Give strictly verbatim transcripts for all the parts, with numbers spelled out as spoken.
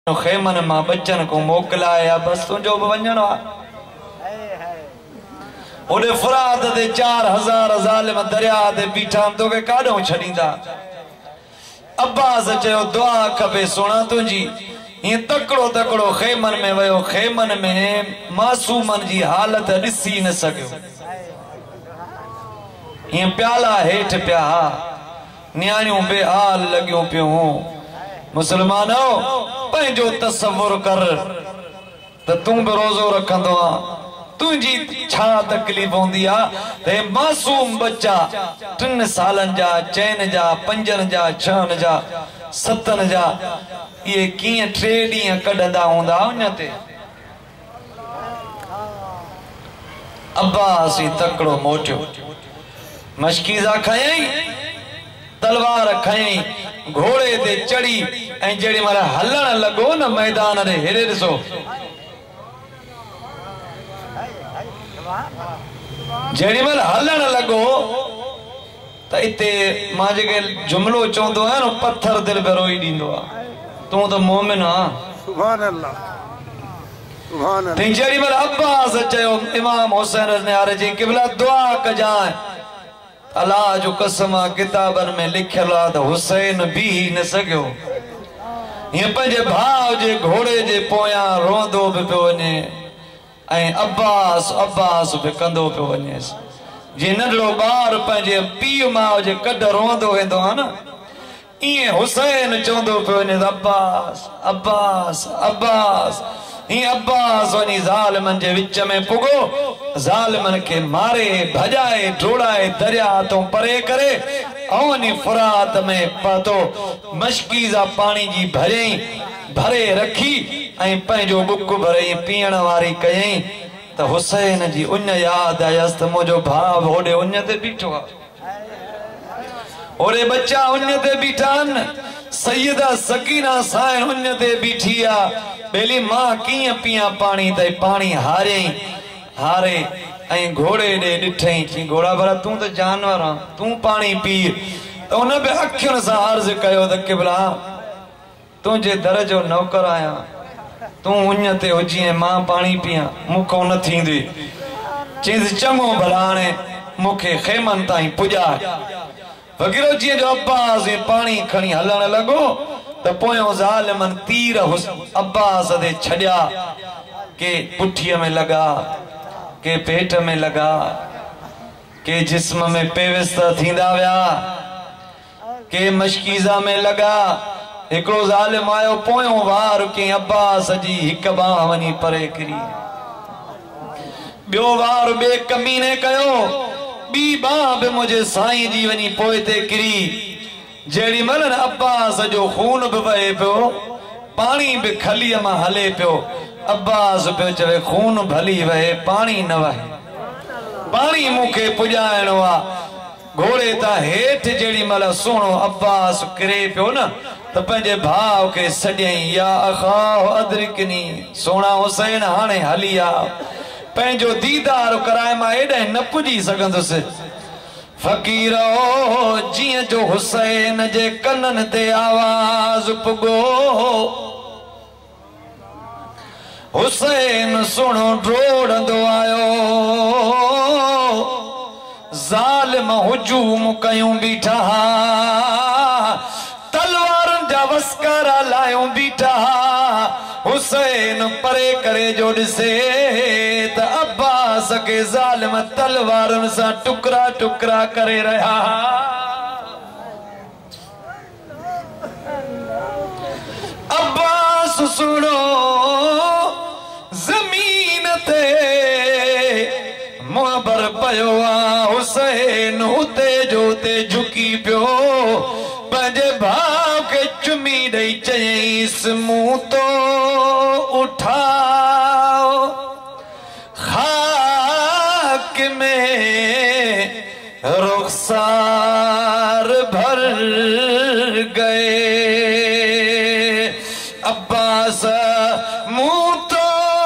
खेमन मां बच्चन को मोकलाया बस तुझो वञणो आ ओडे फरात दे चार हजार ज़ालिम दरिया दे बीठा तो के काडो छडींदा अब्बास चयो दुआ कबे सुना तुझी ये तकड़ो तकड़ो खेमन में वयो खेमन में मासूमन जी हालत दिसी न सकियो ये प्याला हेठ प्या न्याणियों बेहाल लगियो पियो मुसलमानो पंहिंजो तसव्वुर कर त तू भी रोजो रखंदो आ तुझी छा तकलीफ होंदी आ ते मासूम बच्चा टिन सालन जा चैन जा पंजन जा छहन जा सतन जा ये किए टे ॾींहं कढंदा हूंदा उन ते अब्बास तकड़ो मोटियो मशकीज़ा खयई तलवार खयई घोड़े ते चढ़ी ऐं जेड़ी मारा हलण लगो न मैदान रे हेरे ॾिसो जेड़ी मारा हलण लगो त इते मां जेके जुमलो चवंदो आहियां न पत्थर दिल पे रोई ॾींदो आ तू तो मोमिन आ सुभान अल्लाह सुभान अल्लाह ते जेड़ी मारा अब्बास चयो इमाम हुसैन ने आरे जी क़िबला दुआ कजाए अल्लाह जो कसम किताबन में लिखल आ त हुसैन भी न सकियो ये पंहिंजे भाव जे घोड़े जे पोयां रोंदो भी पियो वञे ऐं अब्बास अब्बास भी कंदो पियो वञे जे नंढड़ो ॿार पंहिंजे पीउ माउ जे कढ रोंदो वेंदो आहे न इएं हुसैन चवंदो पियो वञे अब्बास अब्बास अब्बास ही अब्बास वनी ज़ालिमन जे विच में पुगो ज़ालिमन के मारे भजाए ढोड़ाए दरिया तो परे करे औनी फुरात में पातो मशकीज़ा पानी जी भरे भरे रखी ऐं पंहिंजो बुक भरे पीअण वारी कयई त हुसैन जी उन याद आयस त मुझो भाव होडे उन ते बीठो आ ओरे बच्चा उन ते बीठान सैयदा सकीना साईं उन ते बीठी आ बेली मां किए पिया पानी ते पानी हारे हारे ऐं घोड़े दे डिठई थी घोड़ा भला तू तो जानवर आ तू पानी पी तो उन बे अखियुन से अर्ज कयो त क़िबला तुझे दर जो नौकर आया तू उन ते हुजी मां पानी पिया मुखो न थींदी चीज चङो भला हाणे मुखे खेमन ताईं पुॼा वगिरो जी जो अब्बास पानी खणी हलण लगो त पोयो ज़ालिमन तीर अब्बास दे छड़िया के पुठीअ में लगा के पेट में लगा के जिस्म में पेवस्त थींदा विया के मशकीज़ा में लगा एकड़ो ज़ालिम आयो पोयो वार के अब्बास जी हिक बाह वनी परे किरी बियो वार बे कमीने कयो बी बाह बे मुझे साईं जी वनी पोए ते किरी जेड़ी मलन अब्बास जो खून भी वहे पियो पानी भी खलीअ मां हले पियो अब्बास पे चवे खून भली वहे पानी न वहे पानी मुखे पुॼाइणो आ घोड़े ता हेठ जेड़ी मल सोनो अब्बास किरे पियो न त पंहिंजे भाव के सॼई या अखाओ अदरिकनी सोना हुसैन हाणे हली आ पंहिंजो दीदार कराए मां एॾे न पुॼी सघंदुसि फकीरो जिया जो हुसैन जे कनन ते आवाज पुगो हुसैन सुनो ड्रोड़ंदो आयो ज़ालिम हुजूम कयूं बीठा तलवारन जा वस्कारा लायूं बीठा हुसैन परे करे जो दिसे त अब्बास के ज़ालिम तलवारन सा टुकड़ा टुकड़ा करे रहा अब्बास सुनो जमीन ते मुहबर पयो आ हुसैन उते जो ते झुकी पियो पंहिंजे भाव के चुमी ॾेई चयईस मुंह तो उठाओ खाक में रुखसार भर गए अब्बास मुंह तो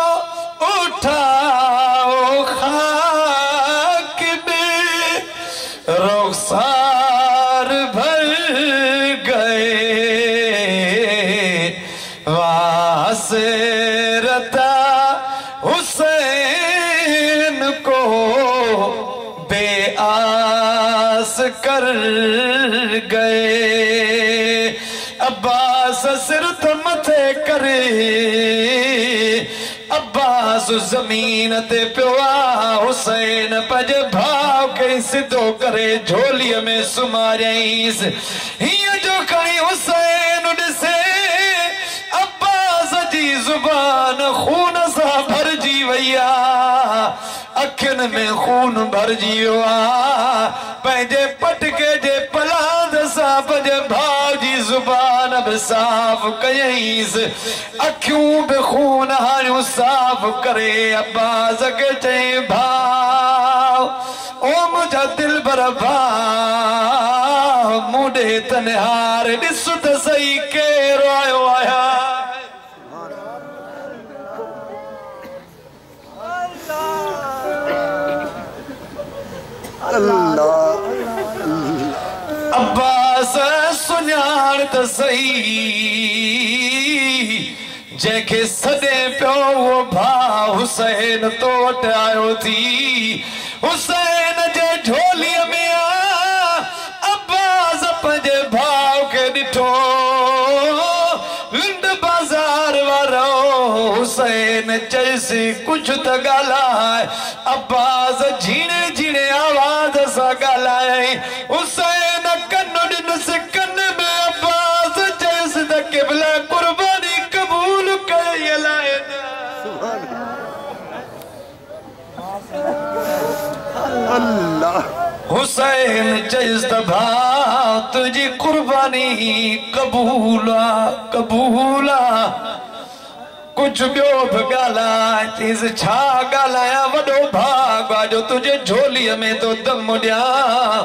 उठाओ खाक में रुखसार भर गए वाह हसरता हुसैन को बेआस कर गए। अब्बास सिर मथे करे अब्बास जमीन ते पिया हुसैन पज भाव के सिधो करे झोलीअ में सुमारियईस। हीअं जो खणी हुसैन ॾिसे अब्बास जी ज़ुबान खून सां भरजी वई आहे, अखियुनि में खून भरजी वियो आहे। पंहिंजे पटके जे पलाद सां पंहिंजे भाउ जी ज़ुबान बि साफ़ कयईंसि, अखियूं बि खून हाणियूं साफ़ करे अब्बास खे चई भाउ ओ मुंहिंजा दिलबर भाउ मूं ॾे तनहार ॾिस त सही केरु आयो आया। अब्बास सुञाण त सही जंहिंखे सॾे पियो उहो भाउ हुसैन तो वटि आयो थी। हुसैन जे झोलीअ में आ अब्बास पंहिंजे भाउ खे ॾिठो। लिंड बाज़ार वारो हुसैन चयसि कुझु त ॻाल्हाए। अब्बास झीणे झीणे आवाज़ सां ॻाल्हायई। हुसैन कन ॾिनसि कन में अब्बास चयसि त क़िबला क़ुर्बानी क़बूल कई अलाए अल्लाह। हुसैन चयसि त भाउ तुंहिंजी क़ुर्बानी क़बूल आहे क़बूल आहे। कुझु ॿियो बि ॻाल्हाए। चयसि छा ॻाल्हायां वॾो भाॻ आहे जो तुंहिंजे झोलीअ में तो दम ॾियां।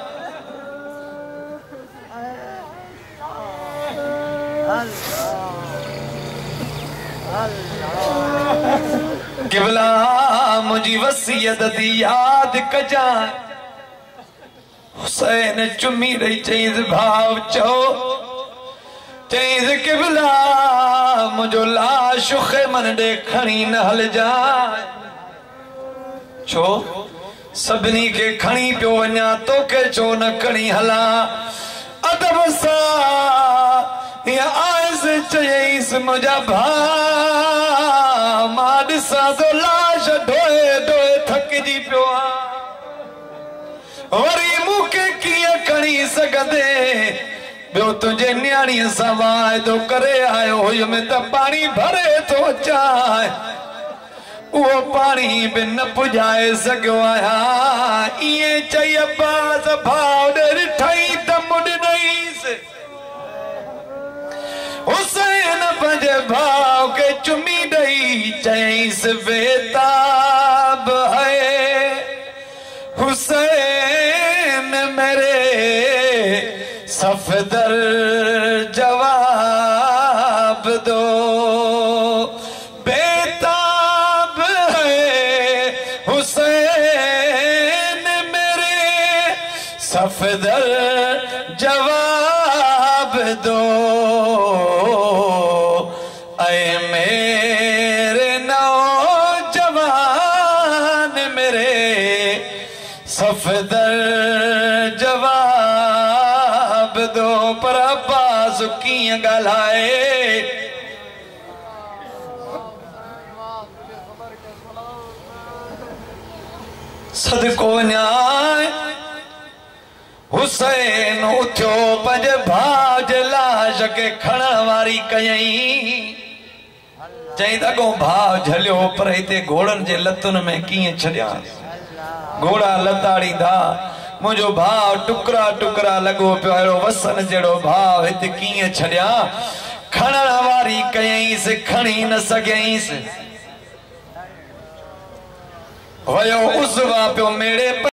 क़िबला मुंहिंजी वसीयत थी यादि कजांइ। हुसैन चुमी ॾेई चयसि भाउ चओ। चयसि क़िबला मुंहिंजो लाश ख़ैमन ॾे खणी न हलजांइ। छो सभिनी खे खणी पियो वञा तोखे छो न खणी हलां। अदब सां आयसि चयईसि मुंहिंजा भाउ मां ॾिसां थो लाश ढोए ढोए थकिजी पियो आहे, वरी मूंखे कीअं खणी सघंदे। ॿियो तुंहिंजे न्याणीअ सां वाइदो करे आयो हुयुमि त पाणी भरे थो अचां, उहो पाणी बि न पुॼाए सघियो आहियां। ईअं चई अब्बास भाउ ॾे ॾिठई त मुॾ ॾेईसि। हुसैन पंहिंजे भाउ खे चुमी ॾेई चयईसि बेताब है हुसैन मेरे सफदर जवाब दो। बेताब है हुसैन मेरे सफदर जवाब दो। ऐ मेरे नौजवान मेरे सफदर जवाब दो। पर अब्बास कीअं ॻाल्हाए। सदको वञाए हुसैन उथियो पंहिंजे भाउ जे लाश खे खणण वारी कयई। चई अॻो भाउ झलियो पर हिते घोड़नि जे लतुनि में कीअं छॾियां। घोड़ा लताड़ींदा मुंहिंजो भाउ टुकड़ा टुकड़ा लॻो पियो अहिड़ो वसन जहिड़ो भाउ हिते कीअं छॾियां। खणण वारी कयईंसि खणी न सघियईंसि। वयो उज़वा पियो मेड़े